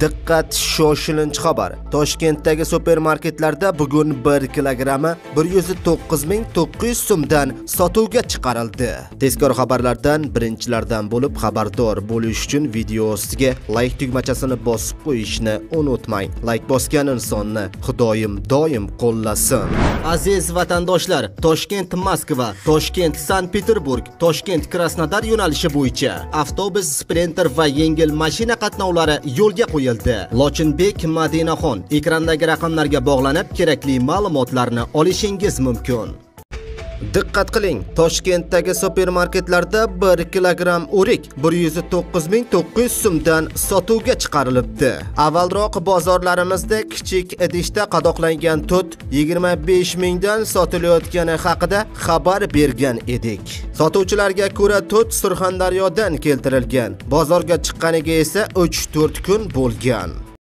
Diqqat, shoshilinch xabar. Toshkentdagi supermarketlarda bugun 1 kilogrammi 109.900 so'mdan sotuvga chiqarildi. Tezkor xabarlardan birinchilardan bo'lib xabardor bo'lish uchun video ostiga like tugmachasini bosib qo'yishni unutmang. Like bosgan insonni Xudoyim doim qo'llasin. Aziz vatandoshlar, Toshkent-Moskva, Toshkent-Sankt-Peterburg, Toshkent-Krasnodar yo'nalishi bo'yicha avtobus, sprinter va yengil mashina qatnovlari yo'lga qo'yildi. Lochinbek Madinaxon ekrandagi raqamlarga bog'lanib kerakli ma'lumotlarni olishingiz mumkin. Diqqat qiling, Toshkentdagi supermarketlarda 1 kilogramm o'rik 109.900 so'mdan sotuvga chiqarilibdi. Avvalroq bozorlarimizda kichik idishda qadoqlangan tut 25 mingdan sotilayotgani haqida xabar bergan edik. Sotuvchilarga ko'ra tut Surxondaryodan keltirilgan, bozorga chiqqaniga esa 3-4 kun bo'lgan.